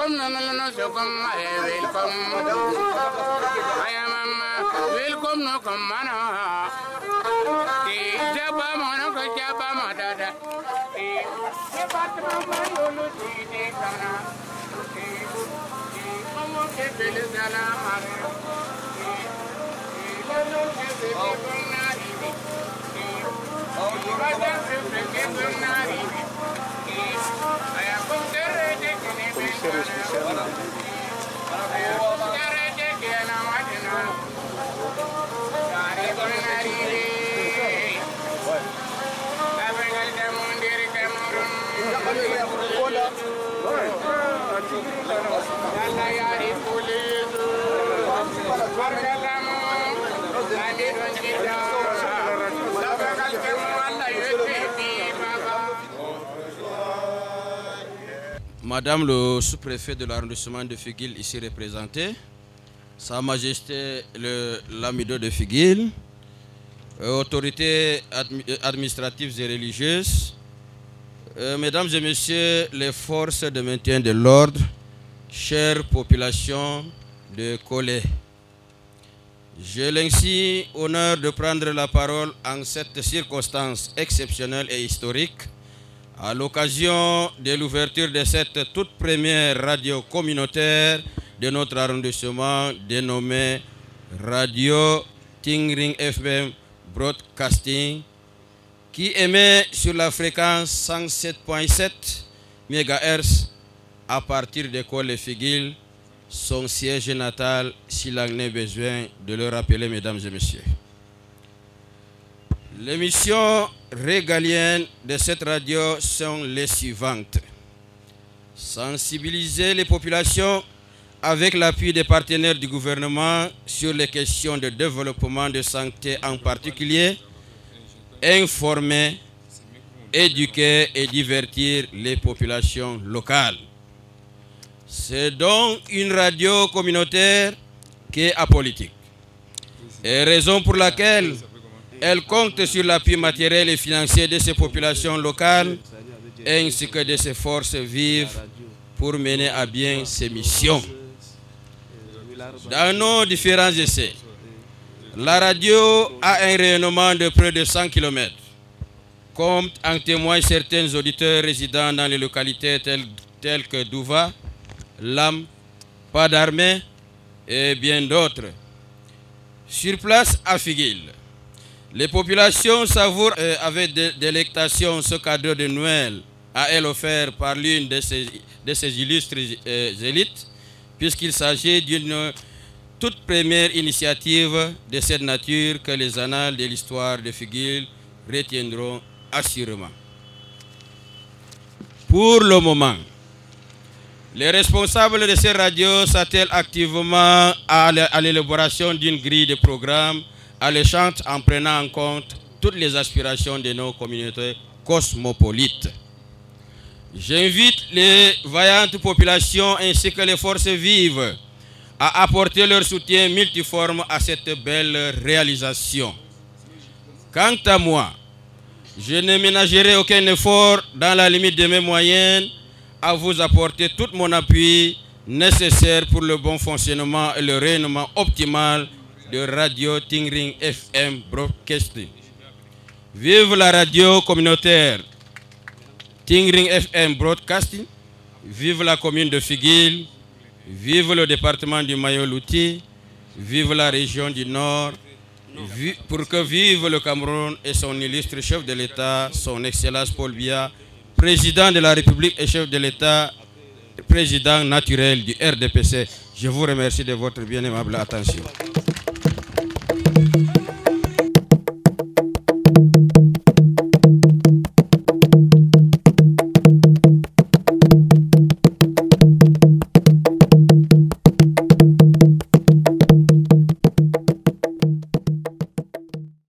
welcome, I am welcome, no come, mana. Jabba, Monaco, Jabba, Madada. Madame le sous-préfet de l'arrondissement de Figuil ici représenté, Sa Majesté l'Amido de Figuil, autorités administratives et religieuses, Mesdames et Messieurs les forces de maintien de l'ordre, chère population de Kolé, j'ai l'ainsi honneur de prendre la parole en cette circonstance exceptionnelle et historique à l'occasion de l'ouverture de cette toute première radio communautaire de notre arrondissement dénommée Radio Tingring FM Broadcasting, qui émet sur la fréquence 107.7 MHz à partir de Kolé Figuil, son siège natal, s'il en est besoin de le rappeler, mesdames et messieurs. Les missions régaliennes de cette radio sont les suivantes. Sensibiliser les populations avec l'appui des partenaires du gouvernement sur les questions de développement de santé en particulier, informer, éduquer et divertir les populations locales. C'est donc une radio communautaire qui est apolitique. Et raison pour laquelle elle compte sur l'appui matériel et financier de ces populations locales ainsi que de ses forces vives pour mener à bien ses missions. Dans nos différents essais, la radio a un rayonnement de près de 100 km, comme en témoignent certains auditeurs résidant dans les localités telles que Douva, Lam, Padarmé et bien d'autres. Sur place à Figuil, les populations savourent avec délectation ce cadeau de Noël à elle offert par l'une de ces illustres élites, puisqu'il s'agit d'une toute première initiative de cette nature que les annales de l'histoire de Figuil retiendront assurément. Pour le moment, les responsables de ces radios s'attellent activement à l'élaboration d'une grille de programmes alléchante en prenant en compte toutes les aspirations de nos communautés cosmopolites. J'invite les vaillantes populations ainsi que les forces vives à apporter leur soutien multiforme à cette belle réalisation. Quant à moi, je ne ménagerai aucun effort dans la limite de mes moyens à vous apporter tout mon appui nécessaire pour le bon fonctionnement et le rayonnement optimal de Radio Tingring FM Broadcasting. Vive la radio communautaire Tingring FM Broadcasting, vive la commune de Figuil, vive le département du Mayo-Louti, vive la région du Nord, pour que vive le Cameroun et son illustre chef de l'État, son Excellence Paul Biya, président de la République et chef de l'État, président naturel du RDPC. Je vous remercie de votre bien aimable attention.